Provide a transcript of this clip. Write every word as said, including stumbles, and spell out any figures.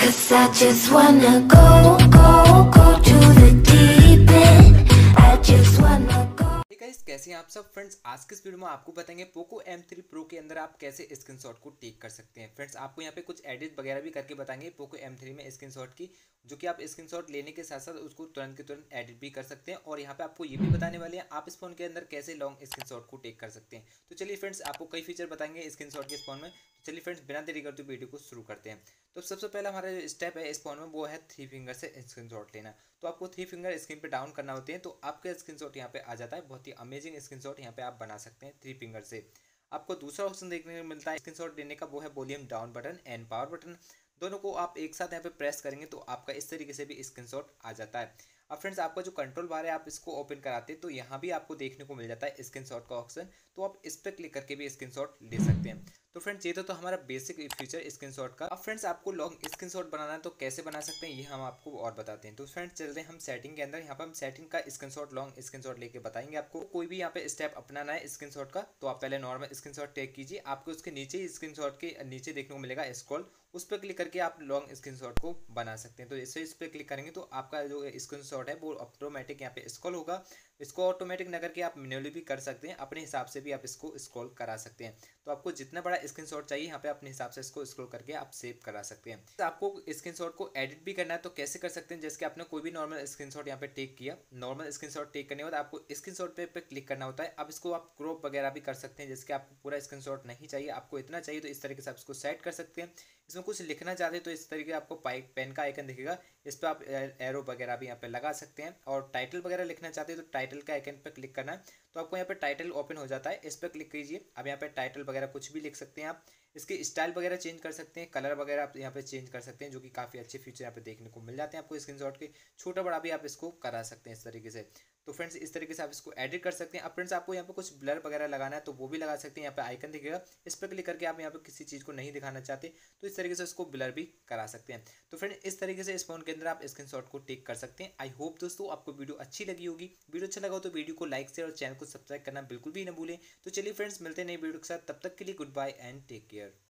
'Cause I just wanna go, go, go to the deep end. I just wanna go. Hey guys, कैसे हैं आप सब friends. आज के इस वीडियो में आपको बताएंगे पोको एम थ्री प्रो के अंदर आप कैसे स्क्रीनशॉट को टेक कर सकते हैं। फ्रेंड्स आपको यहाँ पे कुछ एडिट वगैरह भी करके बताएंगे पोको एम थ्री में स्क्रीनशॉट की, जो कि आप स्क्रीनशॉट लेने के साथ साथ उसको तुरंत के तुरंत एडिट भी कर सकते हैं। और यहाँ पे आपको ये भी बताने वाले हैं आप इस फोन के अंदर कैसे लॉन्ग स्क्रीनशॉट को टेक कर सकते हैं। तो चलिए फ्रेंड्स, आपको कई फीचर बताएंगे स्क्रीनशॉट के इस फोन में। तो चलिए फ्रेंड्स, बिना देरी करते वीडियो को शुरू करते हैं। तो सबसे पहला हमारा जो स्टेप है इस फोन में वो है थ्री फिंगर से स्क्रीनशॉट लेना। तो आपको थ्री फिंगर स्क्रीन पे डाउन करना होते हैं तो आपका स्क्रीनशॉट यहाँ पे आ जाता है। बहुत ही अमेजिंग स्क्रीनशॉट यहाँ पे आप बना सकते हैं थ्री फिंगर से। आपको दूसरा ऑप्शन देखने को मिलता है स्क्रीनशॉट लेने का, वो है volume down button and power button. दोनों को आप एक साथ यहाँ पे प्रेस करेंगे तो आपका इस तरीके से भी स्क्रीनशॉट आ जाता है। अब फ्रेंड्स, आपका जो कंट्रोल बार है आप इसको ओपन कराते हैं तो यहाँ भी आपको देखने को मिल जाता है स्क्रीनशॉट का ऑप्शन। तो आप इस पर क्लिक करके भी स्क्रीनशॉट ले सकते हैं। तो फ्रेंड्स, ये तो, तो हमारा बेसिक फीचर स्क्रीनशॉट का। अब फ्रेंड्स, आपको लॉन्ग स्क्रीनशॉट बनाना है तो कैसे बना सकते हैं ये हम आपको और बताते हैं। तो फ्रेंड्स, चलते हैं हम सेटिंग के अंदर। यहाँ पर हम सेटिंग का स्क्रीनशॉट लॉन्ग स्क्रीनशॉट लेके बताएंगे आपको। कोई भी यहाँ पे स्टेप अपनाना है स्क्रीनशॉट का तो आप पहले नॉर्मल स्क्रीनशॉट टेक कीजिए। आपको उसके नीचे ही स्क्रीनशॉट के नीचे देखने को मिलेगा स्क्रॉल, उस पर क्लिक करके आप लॉन्ग स्क्रीनशॉट को बना सकते हैं। तो इसे इस पर क्लिक करेंगे तो आपका जो स्क्रीनशॉट है वो ऑटोमेटिक यहाँ पे स्क्रॉल होगा। इसको ऑटोमेटिक न करके आप मैन्युअली भी कर सकते हैं, अपने हिसाब से भी आप इसको स्क्रॉल करा सकते हैं। तो आपको जितना बड़ा स्क्रीनशॉट चाहिए यहाँ पे अपने हिसाब से इसको स्क्रॉल करके आप सेव करा सकते हैं। तो आपको स्क्रीनशॉट को एडिट भी करना है तो कैसे कर सकते हैं। जैसे कि आपने कोई भी नॉर्मल स्क्रीनशॉट यहाँ पे टेक किया, नॉर्मल स्क्रीनशॉट टेक करने के बाद आपको स्क्रीनशॉट पे पे क्लिक करना होता है। अब इसको आप क्रॉप वगैरह भी कर सकते हैं। जैसे कि आपको पूरा स्क्रीनशॉट नहीं चाहिए, आपको इतना चाहिए तो इस तरीके से आप इसको सेट कर सकते हैं। इसमें कुछ लिखना चाहते हैं तो इस तरीके आपको पाइप पेन का आइकन दिखेगा, इस पर आप एरो वगैरह भी यहाँ पे लगा सकते हैं। और टाइटल वगैरह लिखना चाहते हैं तो टाइटल का आइकन पर क्लिक करना है तो आपको यहाँ पे टाइटल ओपन हो जाता है। इस पर क्लिक कीजिए। अब यहाँ पे टाइटल वगैरह कुछ भी लिख सकते हैं आप। इसकी स्टाइल वगैरह चेंज कर सकते हैं, कलर वगैरह आप यहाँ पे चेंज कर सकते हैं, जो कि काफ़ी अच्छे फीचर यहाँ पे देखने को मिल जाते हैं आपको स्क्रीनशॉट के। छोटा बड़ा भी आप इसको करा सकते हैं इस तरीके से। तो फ्रेंड्स, इस तरीके से आप इसको एडिट कर सकते हैं। अब फ्रेंड्स, आपको यहाँ पे कुछ ब्लर वगैरह लगाना है तो वो भी लगा सकते हैं। यहाँ पे आइकन दिखेगा, इस पर क्लिक करके आप यहाँ पे किसी चीज़ को नहीं दिखाना चाहते तो इस तरीके से इसको ब्लर भी करा सकते हैं। तो फ्रेंड, इस तरीके से इस फोन के अंदर आप स्क्रीनशॉट को टेक कर सकते हैं। आई होप दोस्तों आपको वीडियो अच्छी लगी होगी। वीडियो अच्छा लगा हो तो वीडियो को लाइक शेयर और चैनल को सब्सक्राइब करना बिल्कुल भी ना भूलें। तो चलिए फ्रेंड्स, मिलते हैं नई वीडियो के साथ। तब तक के लिए good bye and take care.